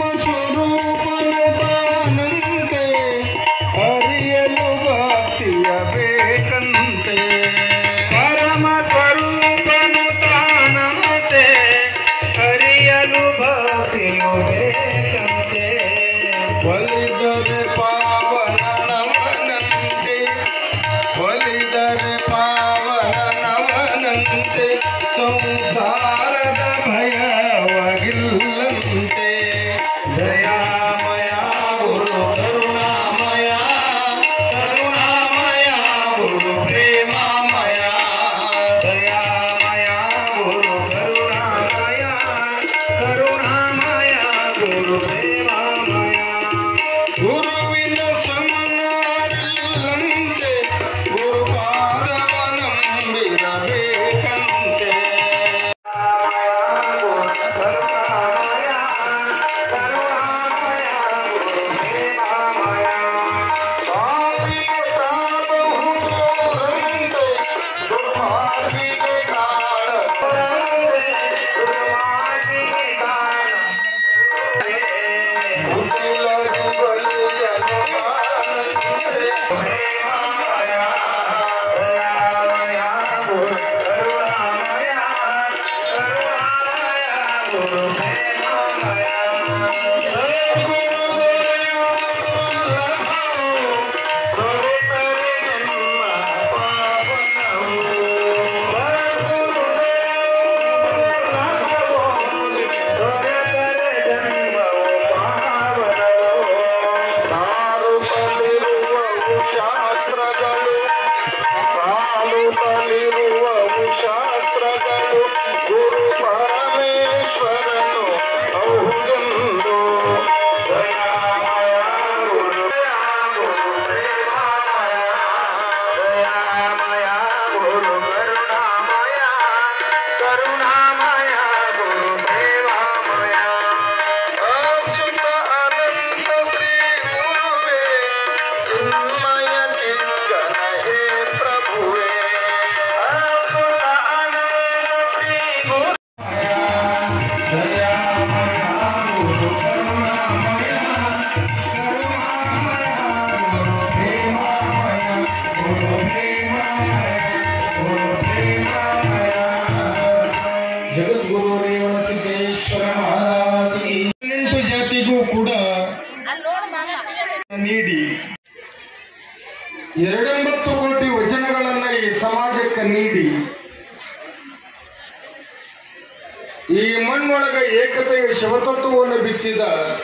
ಸ್ವರೂಪನು ತಾನಂತೆ ಅರಿಯಲು ಭಕ್ತಿಯ ಬೇಕಂತೆ ಪರಮ ಸ್ವರೂಪನು ತಾನಂತೆ ಅರಿಯಲು ಭಕ್ತಿಯು ಬೇಕಂತೆ ಒಲಿದರೆ ಪಾವನ ನವನಂತೆ ಒಲಿದರೆ ಪಾವನ ನವನಂತೆ ಸಂಸಾರದ ಭಯವಾಗಿಲ್ಲಂತೆ ದಯಾಮಯ ಗುರು ಕರುಣಾಮಯ ಕರುಣಾಮಯ ಗುರು ಪ್ರೇಮಮಯ ದಯಾಮಯ ಗುರು ಕರುಣಾಮಯ ಕರುಣಾಮಯ ಗುರು ಪ್ರೇಮಮಯ ಗುರುವಿನ ಸಮನಾರಿಲ್ಲಂತೆ ಗುರುಪಾದವನಂಬಿರಬೇಕಂತೆ ಶಾಸ್ತ್ರಗಳು ಗುರು ಪರಮೇಶ್ವರನು ಹೌದೆಂದು ದಯಾಮಯ ಗುರು ದಯಾಮಯ ಗುರು ಕರುಣಾಮಯ ಕರುಣಾಮಯ ಗುರು ಪ್ರೇಮಮಯ ಅಚ್ಯುತ ಅನಂತ ಶ್ರೀ ಗುರುವೇ ಚಿನ್ಮಯ ಚಿಂತನ ಹೇ ಪ್ರಭುವೇ ಜಗದ್ಗುರು ರೇವಣಸಿದ್ದೇಶ್ವರ ಮಹಾರಾಜಿ 8 ಜಾತಿಗೂ ಕೂಡ ನೀಡಿ 2 ಕೋಟಿ ವಚನಗಳನ್ನ ಈ ಸಮಾಜಕ್ಕೆ ನೀಡಿ ಈ ಮಣ್ಣೊಳಗ ಏಕತೆಯ ಶಿವತತ್ವವನ್ನು ಬಿತ್ತಿದ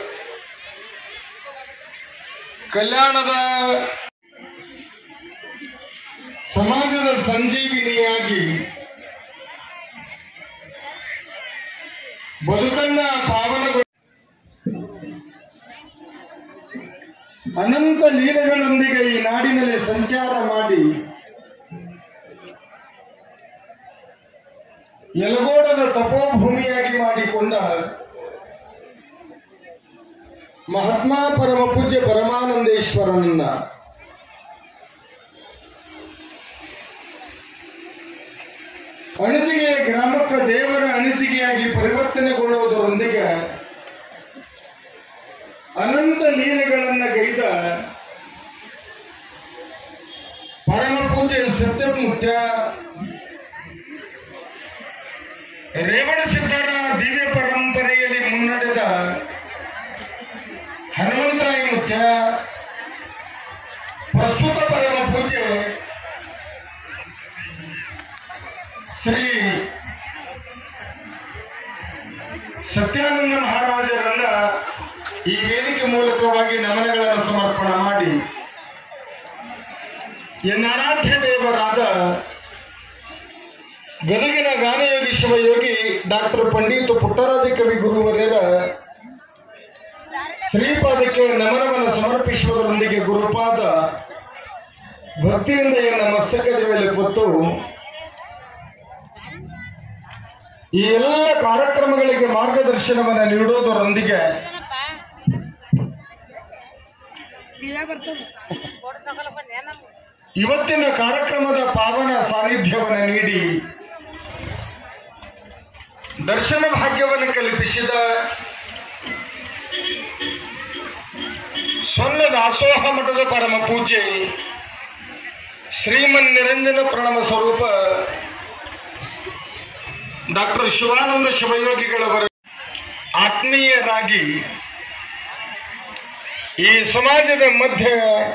ಕಲ್ಯಾಣದ ಸಮಾಜದ ಸಂಜೀವಿನಿಯಾಗಿ ಬದುಕನ್ನ ಪಾವನಗೊಳಿಸಿ ಅನಂತ ಲೀಲೆಗಳೊಂದಿಗೆ ಈ ನಾಡಿನಲ್ಲಿ ಸಂಚಾರ ಮಾಡಿ ಯಲಗೋಡದ ತಪೋಭೂಮಿಯಾಗಿ ಮಾಡಿಕೊಂಡ ಮಹಾತ್ಮ ಪರಮ ಪೂಜ್ಯ ಪರಮಾನಂದೇಶ್ವರನನ್ನ ಅಣಜಿಗೆ ಗ್ರಾಮಕ್ಕೆ ದೇವರ ಅಣಜಿಗೆಯಾಗಿ ಪರಿವರ್ತನೆಗೊಳ್ಳುವುದರೊಂದಿಗೆ ಅನಂತ ಲೀಲೆಗಳನ್ನ ಗೈದ ಪರಮ ಪೂಜ್ಯ ಸತ್ಯಮುಕ್ತ ರೇವಣಸಿದ್ದರ ದಿವ್ಯ ಪರಂಪರೆಯಲ್ಲಿ ಮುನ್ನಡೆದ ಹನುಮಂತರಾಯ ಮುಖ್ಯ ಪ್ರಸ್ತುತ ಪರಮ ಪೂಜೆ ಶ್ರೀ ಸತ್ಯಾನಂದ ಮಹಾರಾಜರನ್ನ ಈ ವೇದಿಕೆ ಮೂಲಕವಾಗಿ ನಮನಗಳನ್ನು ಸಮರ್ಪಣೆ ಮಾಡಿ ಎನ್ನಾರಾಧ್ಯ ದೇವರಾದ ಗದಗಿನ ಗಾನಯೋಗಿ ಶಿವಯೋಗಿ ಡಾಕ್ಟರ್ ಪಂಡಿತ ಪುಟ್ಟರಾಜ ಕವಿ ಗುರುವರ್ಯರ ಶ್ರೀಪಾದಕ್ಕೆ ನಮನವನ್ನು ಸಮರ್ಪಿಸುವುದರೊಂದಿಗೆ ಗುರುಪಾದ ಭಕ್ತಿಯಿಂದ ಎನ್ನ ಮಸ್ತಕದ ಮೇಲೆ ಕೊಟ್ಟು ಈ ಎಲ್ಲ ಕಾರ್ಯಕ್ರಮಗಳಿಗೆ ಮಾರ್ಗದರ್ಶನವನ್ನು ನೀಡುವುದರೊಂದಿಗೆ ಇವತ್ತಿನ ಕಾರ್ಯಕ್ರಮದ ಪಾವನ ಸಾನ್ನಿಧ್ಯವನ್ನು ನೀಡಿ ದರ್ಶನ ಭಾಗ್ಯವನ್ನು ಕಲ್ಪಿಸಿದ ದಾಸೋಹ ಮಠದ ಪರಮ ಪೂಜ್ಯ ಶ್ರೀಮನ್ ನಿರಂಜನ ಪ್ರಣವ ಸ್ವರೂಪ ಡಾಕ್ಟರ್ ಶಿವಾನಂದ ಶಿವಯೋಗಿಗಳವರ ಆತ್ಮೀಯರಾಗಿ ಈ ಸಮಾಜದ ಮಧ್ಯೆ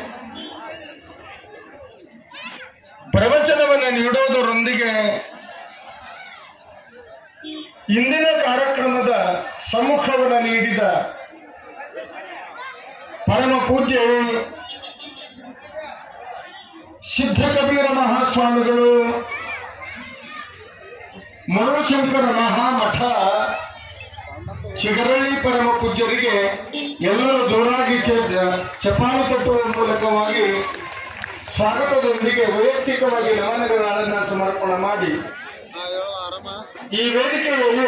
ಪ್ರವಚನವನ್ನು ನೀಡೋದರೊಂದಿಗೆ ಇಂದಿನ ಕಾರ್ಯಕ್ರಮದ ಸಮ್ಮುಖವನ್ನು ನೀಡಿದ ಪರಮ ಪೂಜ್ಯ ಸಿದ್ಧಕಬೀರ ಮಹಾಸ್ವಾಮಿಗಳು ಮರುಶಂಕರ ಮಹಾಮಠ ಶಿಗರಳ್ಳಿ ಪರಮ ಪೂಜ್ಯರಿಗೆ ಎಲ್ಲರೂ ಜೋರಾಗಿ ಚಪಾಳಿ ತಟ್ಟುವ ಮೂಲಕವಾಗಿ ಸ್ವಾಗತದೊಂದಿಗೆ ವೈಯಕ್ತಿಕವಾಗಿ ನಮನಗಳನ್ನು ಸಮರ್ಪಣೆ ಮಾಡಿ ಈ ವೇದಿಕೆಯಲ್ಲಿ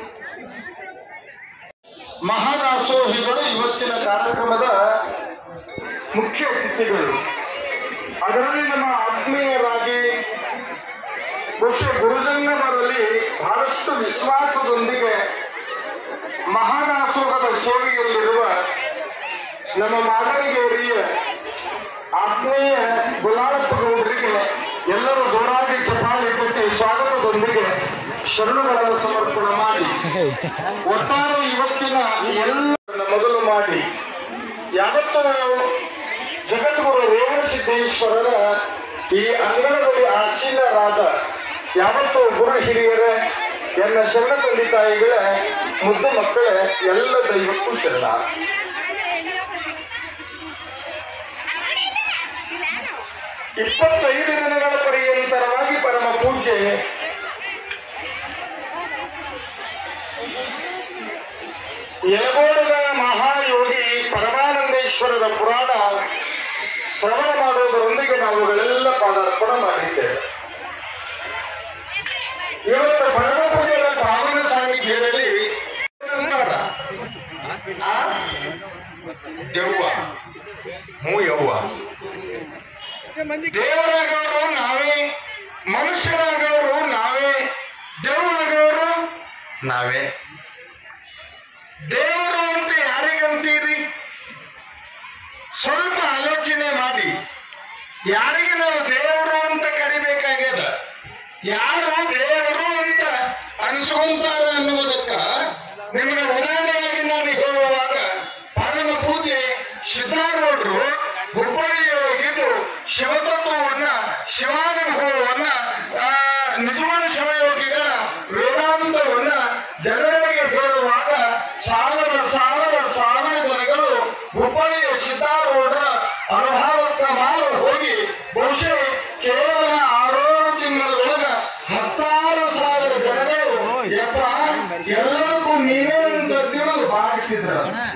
ಮಹಾದಾಸೋಹಿಗಳು ಇವತ್ತಿನ ಕಾರ್ಯಕ್ರಮದ ಮುಖ್ಯ ಅತಿಥಿಗಳು. ಅದರಲ್ಲಿ ನಮ್ಮ ಆತ್ಮೀಯರಾಗಿ ಬಹುಶಃ ಗುರುಜನರಲ್ಲಿ ಬಹಳಷ್ಟು ವಿಶ್ವಾಸದೊಂದಿಗೆ ಮಹಾದಾಸೋಹದ ಸೇವೆಯಲ್ಲಿರುವ ನಮ್ಮ ಮಾಗಡಿಗೇರಿಯ ಆತ್ಮೀಯ ಗುಲಾಳಪ್ಪ ಗೌಡರಿಗೆ ಎಲ್ಲರೂ ಜೋರಾಗಿ ಚಪಾಳಿ ತಟ್ಟಿ ಸ್ವಾಗತದೊಂದಿಗೆ ಶರಣುಗಳನ್ನು ಸಮರ್ಪಣೆ ಮಾಡಿ ಒಟ್ಟಾರೆ ಇವತ್ತಿನ ಎಲ್ಲ ಮೊದಲು ಮಾಡಿ ಯಾವತ್ತೂ ಜಗದ್ಗುರು ರೇವಣಸಿದ್ದೇಶ್ವರರ ಈ ಅಂಗಣದಲ್ಲಿ ಆಸೀನರಾದ ಯಾವತ್ತೂ ಗುರು ಹಿರಿಯರ ಎಲ್ಲ ಶರಣ ತಂದೆ ತಾಯಿಗಳ ಮುದ್ದು ಮಕ್ಕಳ ಎಲ್ಲ ದೈವಕ್ಕೂ ಶರಣ. ಇಪ್ಪತ್ತೈದು ದಿನಗಳ ಪರ್ಯಂತರವಾಗಿ ಪರಮ ಪೂಜೆ ಯಲಗೋಡದ ಮಹಾಯೋಗಿ ಪರಮಾನಂದೇಶ್ವರರ ಪುರಾಣ ಶ್ರವಣ ಮಾಡುವುದರೊಂದಿಗೆ ನಾವುಗಳೆಲ್ಲ ಪಾದಾರ್ಪಣೆ ಮಾಡಿದ್ದೇವೆ. ಇವತ್ತು ಪರಮ ಪೂಜೆಯ ಪಾವನ ಸಾನ್ನಿಧ್ಯದಲ್ಲಿ ದೆವ್ವ ಯವ್ವ ದೇವರಾಗವರು ನಾವೇ, ಮನುಷ್ಯರಾಗವರು ನಾವೇ, ದೇವರಾಗವರು ನಾವೇ. ದೇವರು ಅಂತ ಯಾರಿಗಂತೀರಿ? ಸ್ವಲ್ಪ ಆಲೋಚನೆ ಮಾಡಿ. ಯಾರಿಗೆ ನಾವು ದೇವರು ಅಂತ ಕರಿಬೇಕಾಗ್ಯದ? ಯಾರು ದೇವರು ಅಂತ ಅನಿಸ್ಕೊಂತಾರ ಅನ್ನುವುದಕ್ಕ ನಿಮಗೆ ಉದಾಹರಣೆಯಾಗಿ ನಾನು ಹೇಳುವಾಗ ಪರಮ ಪೂಜೆ ಸಿದ್ಧಾರೂಢರು ಹುಬ್ಬಳ್ಳಿಯೊಳಗಿದ್ದು ಶಿವತತ್ವವನ್ನ, ಶಿವಾನುಭವವನ್ನ, ನಿಜವಾದ ಶಿವಯೋಗಿಗಳ ವೇದಾಂತವನ್ನ ಜನರಿಗೆ ಹೇಳುವಾಗ ಸಾವಿರ ಜನಗಳು ಹುಬ್ಬಳ್ಳಿಯ ಸಿದ್ಧಾರೂಢರ ಅನುಭವಕ್ಕ ಮಾರು ಹೋಗಿ ಬಹುಶಃ ಕೇವಲ 6 ತಿಂಗಳೊಳಗ 10,000 ಜನಗಳು ಎಲ್ಲರಿಗೂ ನೀವೇ ಅಂತ ತಿಳಿದು ಭಾಗಿಸಿದ್ರ.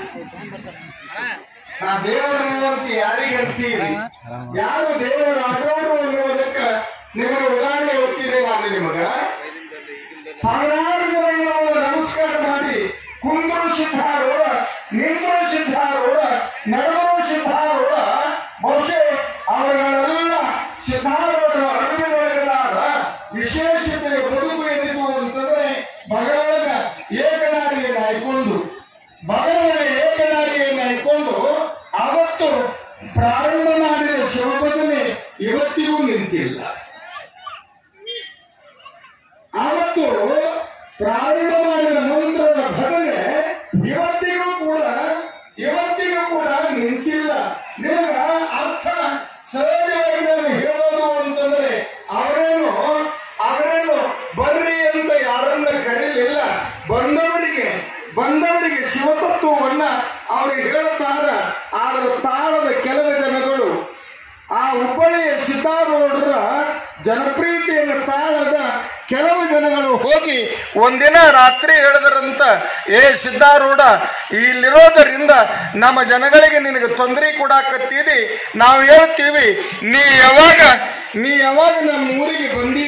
ನಾ ದೇವರನ್ನು ಅಂತ ಯಾರಿಗೆ ಅಂತೀರಿ? ಯಾರು ದೇವರಾಗೋರು ಅನ್ನುವುದಕ್ಕ ನಿಮಗೆ ಉದಾಹರಣೆ ಗೊತ್ತಿದೆ. ನಾನು ನಿಮಗ ಸಾವಿರಾರು ಜನ ನಮಸ್ಕಾರ ಮಾಡಿ ಕುಂದ್ರು ಸಿದ್ಧಾರೂಢ, ನಿಂದ್ರು ಸಿದ್ಧಾರೂಢ, ನಡೆದರು ಸಿದ್ಧಾರೂಢ. ಬಹುಶಃ ಅವರುಗಳೆಲ್ಲ ಸಿದ್ಧಾರೂಢರ ಅನುಭವಗಳಾದ ವಿಶೇಷತೆ ಬದುಕು ಏನಿತು ಅಂತಂದ್ರೆ ಬಗಲೊಳಗ ಏಕನಾರಿಯನ್ನು ಹಾಯ್ಕೊಂಡು, ಅವತ್ತು ಪ್ರಾರಂಭ ಮಾಡಿದ ಶಿವಭಜನೆ ಇವತ್ತಿಗೂ ನಿಂತಿಲ್ಲ. ಅವತ್ತು ಪ್ರಾರಂಭ ಮಾಡಿದ ಮಂತ್ರದ ಭಜನೆ ಇವತ್ತಿಗೂ ಕೂಡ ನಿಂತಿಲ್ಲ. ನಿಮಗ ಅರ್ಥ ಸಹಜವಾಗಿ ನಾನು ಹೇಳೋದು ಅಂತಂದ್ರೆ ಅವರೇನು ಬರ್ರಿ ಅಂತ ಯಾರನ್ನ ಕರೀಲಿಲ್ಲ. ಬಂದವರಿಗೆ ಶಿವತತ್ವವನ್ನ ಅವ್ರಿಗೆ ಹೇಳುತ್ತಾರ. ಆದ್ರೆ ತಾಳದ ಕೆಲವು ಜನಗಳು ಆ ಹುಬ್ಬಳ್ಳಿಯ ಸಿದ್ಧಾರೂಢರ ಜನಪ್ರಿಯತೆಯನ್ನು ತಾಳದ ಕೆಲವು ಜನಗಳು ಹೋಗಿ ಒಂದಿನ ರಾತ್ರಿ ಹೇಳಿದ್ರಂತ, ಏ ಸಿದ್ಧಾರೂಢ, ಇಲ್ಲಿರೋದರಿಂದ ನಮ್ಮ ಜನಗಳಿಗೆ ನಿನಗೆ ತೊಂದರೆ ಕೊಡಾಕತ್ತೀರಿ. ನಾವು ಹೇಳ್ತೀವಿ, ನೀ ಯಾವಾಗ ನಮ್ಮ ಊರಿಗೆ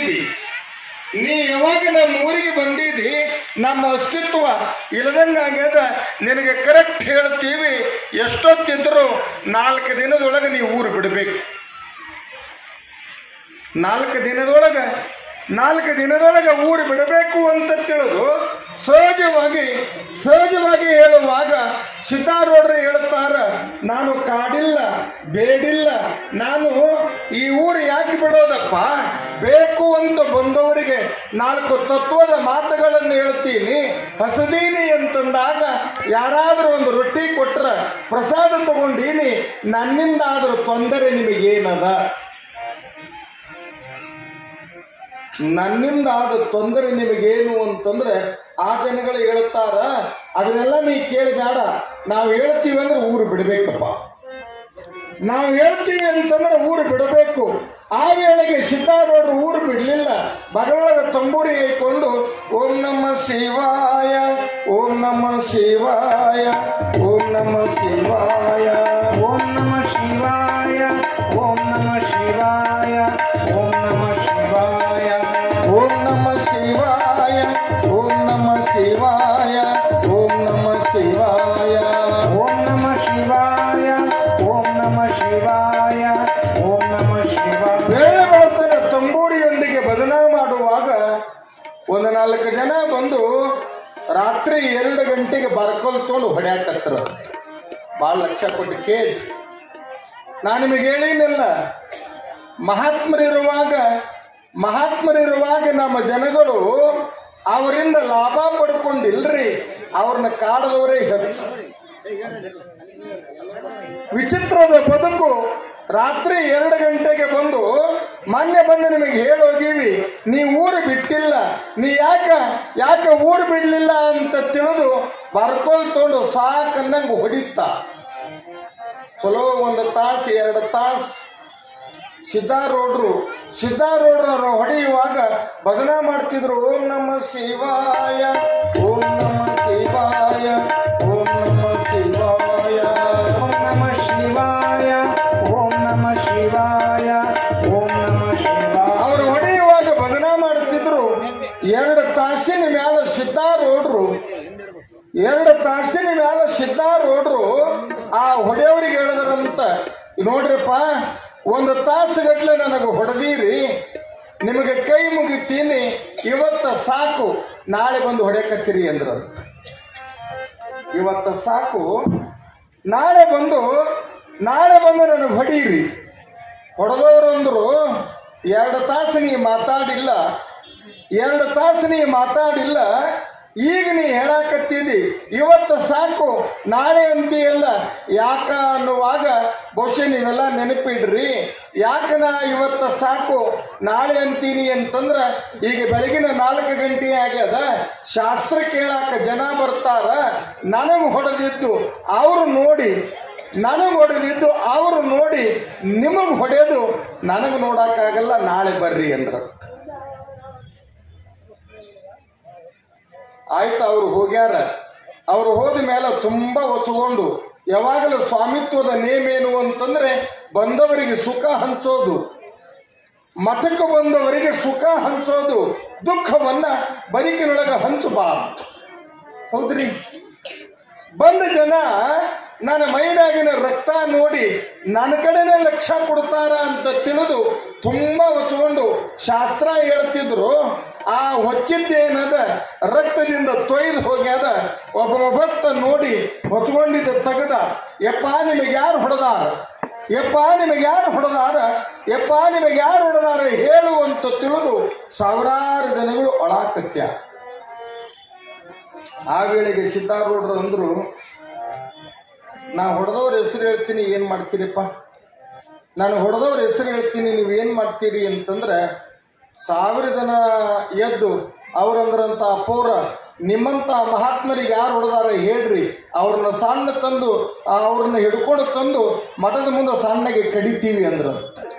ಬಂದಿದಿ, ನಮ್ಮ ಅಸ್ತಿತ್ವ ಇಲ್ಲದಂಗಾಗ್ಯದ. ನಿನಗೆ ಕರೆಕ್ಟ್ ಹೇಳ್ತೀವಿ, ಎಷ್ಟೊತ್ತಿದ್ರು 4 ದಿನದೊಳಗೆ ನೀವು ಊರು ಬಿಡಬೇಕು. 4 ದಿನದೊಳಗೆ ಊರು ಬಿಡಬೇಕು ಅಂತ ತಿಳಿದು ಸಹಜವಾಗಿ ಹೇಳುವಾಗ ಸಿದ್ದಾರೂಢರು ಹೇಳ್ತಾರ, ನಾನು ಕಾಡಿಲ್ಲ ಬೇಡಿಲ್ಲ, ನಾನು ಈ ಊರು ಯಾಕೆ ಬಿಡೋದಪ್ಪ, ಬೇಕು ಅಂತ ಬಂದವರಿಗೆ 4 ತತ್ವದ ಮಾತುಗಳನ್ನು ಹೇಳ್ತೀನಿ. ಹಸದೀನಿ ಅಂತಂದಾಗ ಯಾರಾದ್ರೂ ಒಂದು ರೊಟ್ಟಿ ಕೊಟ್ರ ಪ್ರಸಾದ ತಗೊಂಡೀನಿ, ನನ್ನಿಂದ ಆದ್ರೂ ತೊಂದರೆ ನಿಮಗೇನದ, ನನ್ನಿಂದ ಆದ ತೊಂದರೆ ನಿಮಗೇನು ಅಂತಂದ್ರೆ ಆ ಜನಗಳು ಹೇಳ್ತಾರ, ಅದನ್ನೆಲ್ಲ ನೀ ಕೇಳಬೇಡ, ನಾವು ಹೇಳ್ತೀವಿ ಅಂದ್ರೆ ಊರು ಬಿಡಬೇಕಪ್ಪ, ನಾವು ಹೇಳ್ತೀವಿ ಅಂತಂದ್ರೆ ಊರು ಬಿಡಬೇಕು. ಆ ವೇಳೆಗೆ ಸಿದ್ದಾರೂಢರು ಊರು ಬಿಡಲಿಲ್ಲ. ಬಗಲೊಳಗ ತಂಬೂರಿ ಹಾಕೊಂಡು ಓಂ ನಮ ಶಿವಾಯ, ಓಂ ನಮ ಶಿವಾಯ, ಓಂ ನಮ ಶಿವಾಯ, ಓಂ ನಮ ಶಿವಾಯ, ಓಂ ನಮ ಶಿವಾಯ, ಓಂ ನಮ ಶಿವಾಯ, ಓಂ ನಮ ಶಿವಾಯ, ಓಂ ನಮ ಶಿವಾಯ, ಓಂ ನಮ ಶಿವಾಯ, ಓಂ ನಮ ಶಿವಾಯ, ಓಂ ನಮ ಶಿವಾಯ, ಓಂ ನಮ ಶಿವಾಯ. ವೇಳೆ ಬೆಳತನ ತಂಬೂರಿಯೊಂದಿಗೆ ಭಜನಾ ಮಾಡುವಾಗ ಒಂದು 4 ಜನ ಬಂದು ರಾತ್ರಿ 2 ಗಂಟೆಗೆ ಬರ್ಕೊಲ್ತೊಂಡು ಹೊಡ್ಯಾಕತ್ರ. ಭಾಳ ಲಕ್ಷ ಕೊಟ್ಟು ಕೇಳಿ, ನಾನು ನಿಮಗೆ ಹೇಳಿನಿಲ್ಲ, ಮಹಾತ್ಮರಿರುವಾಗ ನಮ್ಮ ಜನಗಳು ಅವರಿಂದ ಲಾಭ ಪಡ್ಕೊಂಡಿಲ್ರಿ, ಅವ್ರನ್ನ ಕಾಡದವರೇ ಹೆಚ್ಚು. ವಿಚಿತ್ರದ ಬದುಕು. ರಾತ್ರಿ 2 ಗಂಟೆಗೆ ಬಂದು ಮೊನ್ನೆ ಬಂದು ನಿಮಗೆ ಹೇಳೋಗಿವಿ, ನೀ ಊರು ಬಿಟ್ಟಿಲ್ಲ, ನೀ ಯಾಕೆ ಊರು ಬಿಡ್ಲಿಲ್ಲ ಅಂತ ತಿಳಿದು ಬರ್ಕೊಳ್ತೊಂಡು ಸಾಕನ್ನಂಗೆ ಹೊಡಿತ. ಚಲೋ 1 ತಾಸು 2 ತಾಸು ಸಿದ್ದಾರೂಢರು ಹೊಡೆಯುವಾಗ ಭಜನಾ ಮಾಡ್ತಿದ್ರು. ಓಂ ನಮ ಶಿವಾಯ, ಓಂ ನಮ ಶಿವಾಯ, ಓಂ ನಮ ಶಿವಾಯ, ಓಂ ನಮ ಶಿವಾಯ, ಓಂ ನಮ ಶಿವಾಯ, ಓಂ ನಮ ಶಿವಾಯ. ಅವರು ಹೊಡೆಯುವಾಗ ಭಜನಾ ಮಾಡುತ್ತಿದ್ರು. 2 ತಾಸಿನ ಮ್ಯಾಲ ಸಿದ್ದಾರೂಢರು ಆ ಹೊಡೆಯವರಿಗೆ ಹೇಳಿದ್ರಂತ, ನೋಡ್ರಿಪ್ಪ, 1 ತಾಸುಗಟ್ಲೆ ನನಗೆ ಹೊಡೆದೀರಿ, ನಿಮಗೆ ಕೈ ಮುಗಿತೀನಿ, ಇವತ್ತ ಸಾಕು, ನಾಳೆ ಬಂದು ಹೊಡೆಯಕತ್ತೀರಿ ಅಂದ್ರಂತ. ಇವತ್ತ ಸಾಕು, ನಾಳೆ ಬಂದು ನನಗೆ ಹೊಡೀರಿ. ಹೊಡೆದವರು ಅಂದ್ರು, 2 ತಾಸು ನೀ ಮಾತಾಡಿಲ್ಲ, ಈಗ ನೀ ಹೇಳಾಕತ್ತಿದಿ ಇವತ್ತು ಸಾಕು ನಾಳೆ ಅಂತೀಯಲ್ಲ ಯಾಕ ಅನ್ನುವಾಗ ಬಹುಶಃ ನೀವೆಲ್ಲ ನೆನಪಿಡ್ರಿ. ಯಾಕ ನಾ ಇವತ್ತು ಸಾಕು ನಾಳೆ ಅಂತೀನಿ ಅಂತಂದ್ರ ಈಗ ಬೆಳಗಿನ 4 ಗಂಟೆ ಆಗ್ಯದ, ಶಾಸ್ತ್ರ ಕೇಳಾಕ ಜನ ಬರ್ತಾರ, ನನಗೆ ಹೊಡೆದಿದ್ದು ಅವರು ನೋಡಿ ನಿಮಗೆ ಹೊಡೆಯೋದು ನನಗೆ ನೋಡಕ್ಕಾಗಲ್ಲ, ನಾಳೆ ಬರ್ರಿ ಅಂದ್ರ. ಆಯ್ತು, ಅವ್ರು ಹೋಗ್ಯಾರ. ಅವ್ರು ಹೋದ ಮೇಲೆ ತುಂಬಾ ಒಚ್ಕೊಂಡು, ಯಾವಾಗಲೂ ಸ್ವಾಮಿತ್ವದ ನೇಮೇನು ಅಂತಂದ್ರೆ ಬಂದವರಿಗೆ ಸುಖ ಹಂಚೋದು, ಮಠಕ್ಕೆ ಬಂದವರಿಗೆ ಸುಖ ಹಂಚೋದು, ದುಃಖವನ್ನ ಬದುಕಿನೊಳಗ ಹಂಚಬಾರ್ದು. ಹೌದ್ರಿ? ಬಂದ ಜನ ನನ್ನ ಮೈನಾಗಿನ ರಕ್ತ ನೋಡಿ ನನ್ನ ಕಡೆನೇ ಲಕ್ಷ್ಯ ಕೊಡ್ತಾರ ಅಂತ ತಿಳಿದು ತುಂಬಾ ಹೊಚ್ಕೊಂಡು ಶಾಸ್ತ್ರ ಹೇಳ್ತಿದ್ರು. ಆ ಹೊಚ್ಚಿದ್ದೇನದ ರಕ್ತದಿಂದ ತೊಯ್ದು ಹೋಗ್ಯದ. ಒಬ್ಬ ಭಕ್ತ ನೋಡಿ ಹೊಚ್ಕೊಂಡಿದ್ದ ತೆಗೆದ, ಯಪ್ಪ ನಿಮಗೆ ಯಾರು ಹೊಡೆದಾರ, ಯಪ್ಪ ನಿಮಗೆ ಯಾರು ಹೊಡೆದಾರ ಹೇಳು ಅಂತ ತಿಳಿದು ಸಾವಿರಾರು ಜನಗಳು ಒಳಾಕತ್ಯ. ಆ ವೇಳೆಗೆ ಸಿದ್ದಾರೂಢರು ಅಂದ್ರು, ನಾ ಹೊಡೆದವ್ರ ಹೆಸರು ಹೇಳ್ತೀನಿ, ಏನ್ ಮಾಡ್ತೀರಿಪ್ಪ? ನಾನು ಹೊಡೆದವ್ರ ಹೆಸರು ಹೇಳ್ತೀನಿ, ನೀವು ಏನ್ ಮಾಡ್ತೀರಿ ಅಂತಂದ್ರೆ 1000 ಜನ ಎದ್ದು ಅವ್ರಂದ್ರಂತ ಅಪ್ಪವ್ರ ನಿಮ್ಮಂತ ಮಹಾತ್ಮರಿಗೆ ಯಾರು ಹೊಡೆದಾರ ಹೇಳ್ರಿ, ಅವ್ರನ್ನ ಸಣ್ಣ ತಂದು ಅವ್ರನ್ನ ಹಿಡ್ಕೊಂಡು ತಂದು ಮಠದ ಮುಂದೆ ಸಣ್ಣಗೆ ಕಡಿತೀವಿ ಅಂದ್ರ.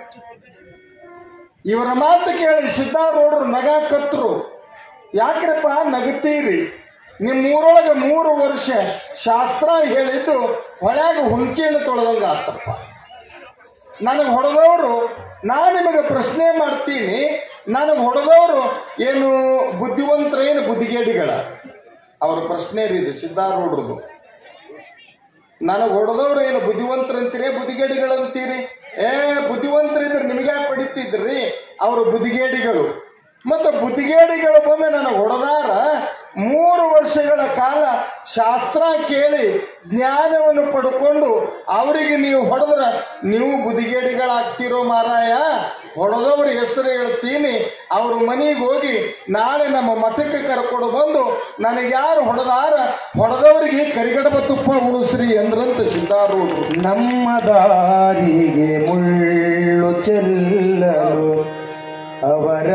ಇವರ ಮಾತು ಕೇಳಿ ಸಿದ್ದಾರೂಢರು ನಗಾಕತ್ರು. ಯಾಕ್ರಪ್ಪ ನಗತೀರಿ? ನಿಮ್ಮೂರೊಳಗೆ 3 ವರ್ಷ ಶಾಸ್ತ್ರ ಹೇಳಿದ್ದು ಹೊಳ್ಯಾಗ ಹುಂಚೆಣ್ಣು ತೊಳೆದಂಗ ಆತಪ್ಪ. ನನಗೆ ಹೊಡೆದವರು, ನಾನು ನಿಮಗೆ ಪ್ರಶ್ನೆ ಮಾಡ್ತೀನಿ, ನನಗೆ ಹೊಡೆದವರು ಏನು ಬುದ್ಧಿವಂತರ ಏನು ಬುದ್ಧಿಗೇಡಿಗಳ? ಅವ್ರ ಪ್ರಶ್ನೆ ರೀ ಸಿದ್ದಾರೂಢರದು. ನನಗೆ ಹೊಡೆದವ್ರು ಏನು ಬುದ್ಧಿವಂತರಂತೀರಿ ಬುದ್ಧಿಗೇಡಿಗಳಂತೀರಿ? ಬುದ್ಧಿವಂತರಿದ್ರೆ ನಿಮಗೆ ಯಾಕೆ ಹೊಡಿತಿದ್ರಿ? ಅವರು ಬುದ್ಧಿಗೇಡಿಗಳು. ಮತ್ತು ಬುದ್ಧಿಗೇಡಿಗಳು ಬಂದು ನನಗೆ ಹೊಡೆದಾರ, 3 ವರ್ಷಗಳ ಕಾಲ ಶಾಸ್ತ್ರ ಕೇಳಿ ಜ್ಞಾನವನ್ನು ಪಡ್ಕೊಂಡು ಅವರಿಗೆ ನೀವು ಹೊಡೆದ್ರ ನೀವು ಬುದಿಗೇಡಿಗಳಾಗ್ತಿರೋ ಮಾರಾಯ. ಹೊಡೆದವ್ರ ಹೆಸರು ಹೇಳ್ತೀನಿ, ಅವ್ರ ಮನೆಗೆ ಹೋಗಿ ನಾಳೆ ನಮ್ಮ ಮಠಕ್ಕೆ ಕರ್ಕೊಂಡು ಬಂದು ನನಗೆ ಯಾರು ಹೊಡೆದವರಿಗೆ ಕರಿಗಡಬ ತುಪ್ಪ ಉಣಿಸ್ರಿ ಅಂದ್ರಂತ ಸಿದ್ಧಾರೂಢರು. ನಮ್ಮ ದಾರಿಗೆ ಮುಳ್ಳು ಚೆಲ್ಲಲು ಅವರ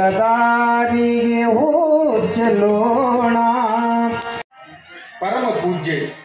ದಾರಿಗೆ ಹೋ ಚೆಲ್ಲೋಣ. ಪರಮ ಪೂಜ್ಯ